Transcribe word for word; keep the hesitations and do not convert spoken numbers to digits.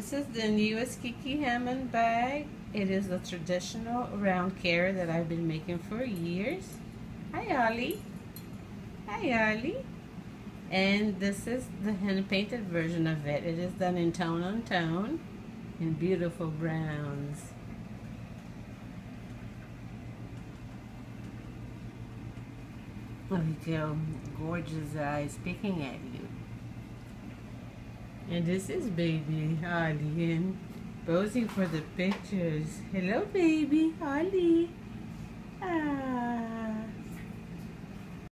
This is the newest Kiki Hamann bag. It is the traditional round carrot that I've been making for years. Hi Ollie. Hi Ollie. And this is the hand-painted version of it. It is done in tone on tone in beautiful browns. Look at your gorgeous eyes peeking at you. And this is baby Holly and posing for the pictures. Hello baby Holly. Ah.